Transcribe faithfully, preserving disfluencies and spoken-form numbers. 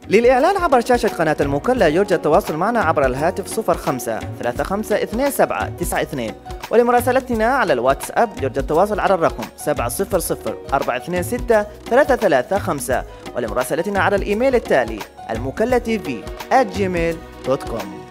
للإعلان عبر شاشة قناة المكلا يرجى التواصل معنا عبر الهاتف صفر خمسة ثلاثة خمسة اثنين سبعة تسعة اثنين، ولمراسلتنا على الواتساب يرجى التواصل على الرقم سبعة صفر صفر أربعة اثنين ستة ثلاثة ثلاثة خمسة، ولمراسلتنا على الإيميل التالي المكلا تي في آت جيميل دوت كوم.